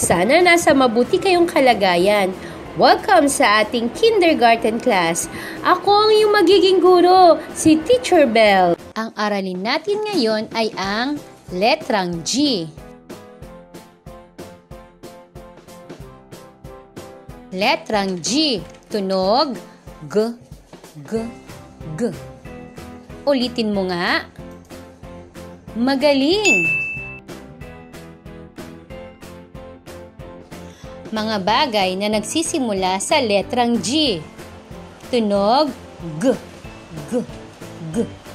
Sana nasa mabuti kayong kalagayan. Welcome sa ating kindergarten class. Ako ang iyong magiging guro, si Teacher Bell. Ang aralin natin ngayon ay ang letrang G. Letrang G. Tunog G, G, G. Ulitin mo nga. Magaling! Mga bagay na nagsisimula sa letrang G. Tunog G, G, G.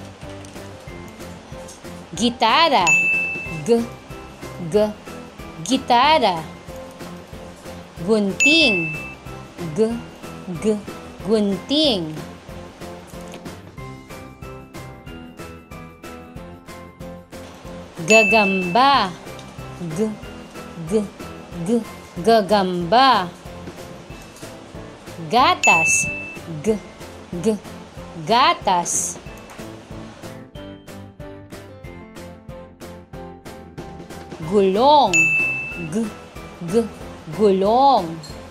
Gitara. G, G, gitara. Gunting. G, G, gunting. Gagamba. G, G, G, gagamba. Gatas. G, G, gatas. Gulong. G, G, gulong.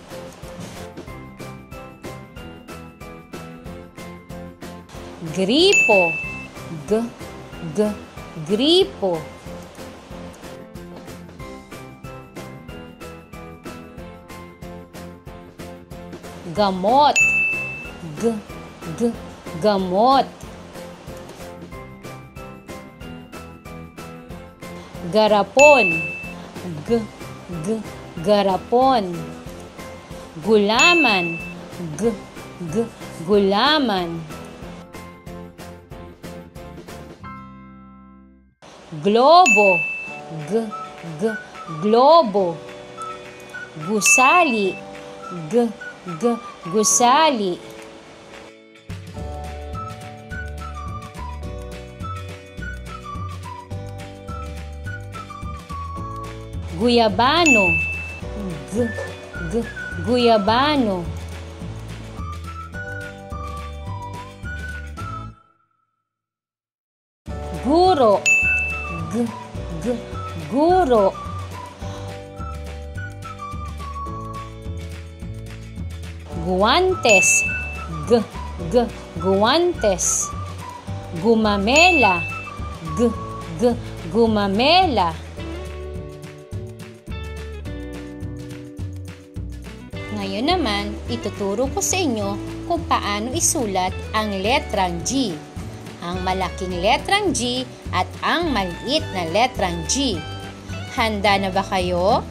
Gripo. G, G, gripo. Gamot. G, G, gamot. Garapon. G, G, garapon. Gulaman. G, G, gulaman. Globo. G, G, globo. Gusali. G, G, gusali. Guyabano. G, G, guyabano. Guro. G, G, guro. Guwantes. G, G, guwantes. Gumamela. G, G, gumamela. Ngayon naman, ituturo ko sa inyo kung paano isulat ang letrang G. Ang malaking letrang G at ang maliit na letrang G. Handa na ba kayo?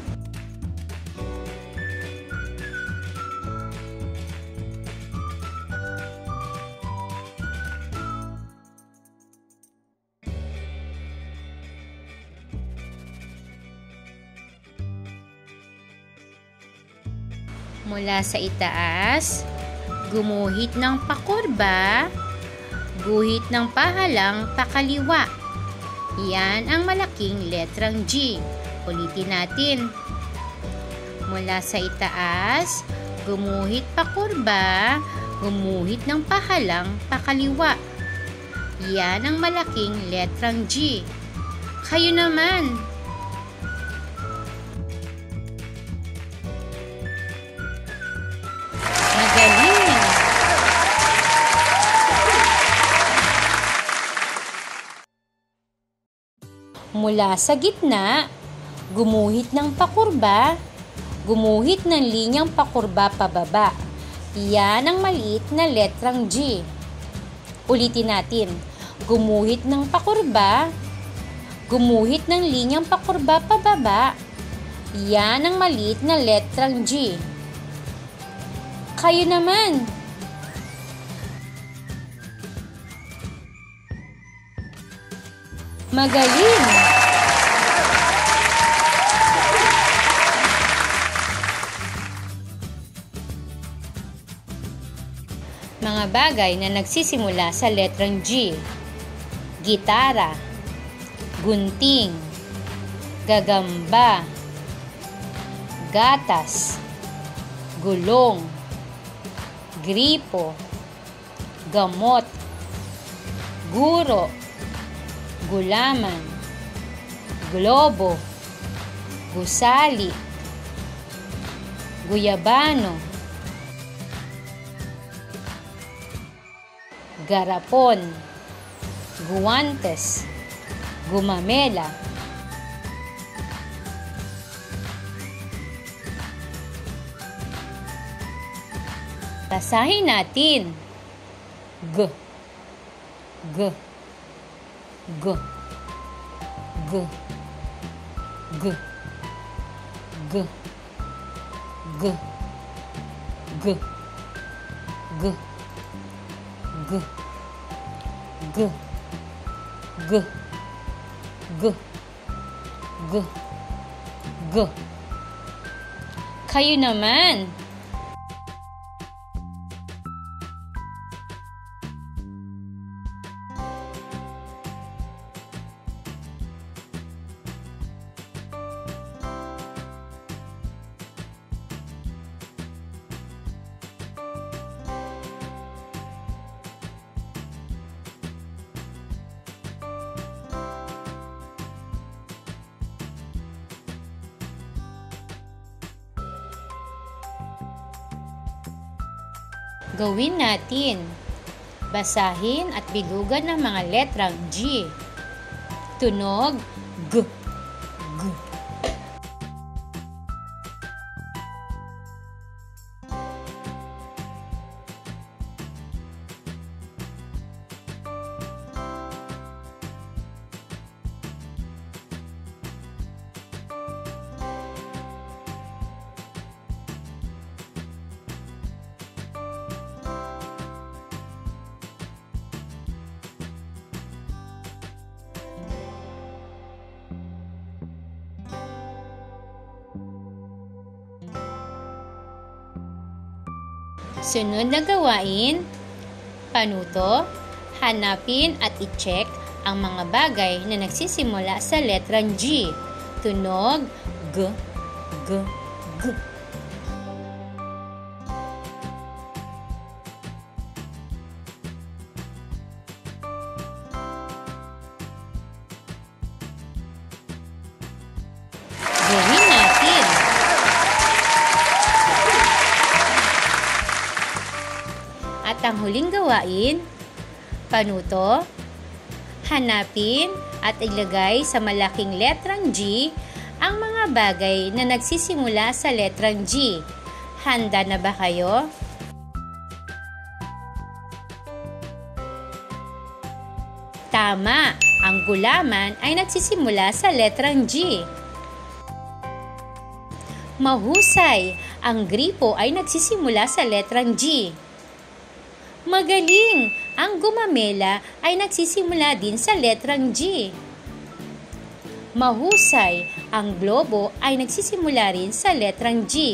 Mula sa itaas, gumuhit ng pakurba, guhit ng pahalang pakaliwa. Yan ang malaking letrang G. Ulitin natin. Mula sa itaas, gumuhit pakurba, gumuhit ng pahalang pakaliwa. Yan ang malaking letrang G. Kayo naman. Mula sa gitna, gumuhit ng pakurba, gumuhit ng linyang pakurba pababa. Iyan ang maliit na letrang G. Ulitin natin. Gumuhit ng pakurba, gumuhit ng linyang pakurba pababa. Iyan ang maliit na letrang G. Kayo naman. Magaling! Mga bagay na nagsisimula sa letrang G. Gitara, gunting, gagamba, gatas, gulong, gripo, gamot, guro, gulaman, globo, gusali, guyabano, garapon, guwantes, gumamela. Basahin natin. G, G, G, G, G, G, G, G, G, G, G, G, G, G, G. Kayo naman. Gawin natin. Basahin at bilugan ng mga letrang G. Tunog G, G. Sunod na gawain, panuto, hanapin at i-check ang mga bagay na nagsisimula sa letrang G. Tunog G, G, G. Gawin natin. At ang huling gawain, panuto, hanapin at ilagay sa malaking letrang G ang mga bagay na nagsisimula sa letrang G. Handa na ba kayo? Tama! Ang gulaman ay nagsisimula sa letrang G. Mahusay! Ang gripo ay nagsisimula sa letrang G. Magaling! Ang gumamela ay nagsisimula din sa letrang G. Mahusay! Ang globo ay nagsisimula rin sa letrang G.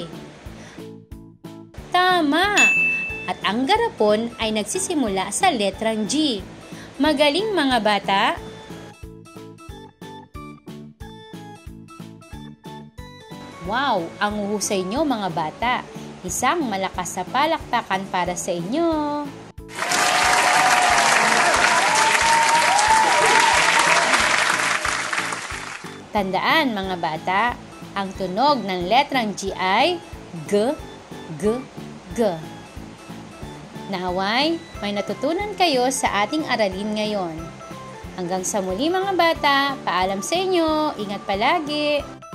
Tama! At ang garapon ay nagsisimula sa letrang G. Magaling mga bata! Wow! Ang uhusay nyo mga bata! Isang malakas na palakpakan para sa inyo! Tandaan mga bata, ang tunog ng letrang G ay G, G, G. Naway, may natutunan kayo sa ating aralin ngayon. Hanggang sa muli mga bata, paalam sa inyo, ingat palagi!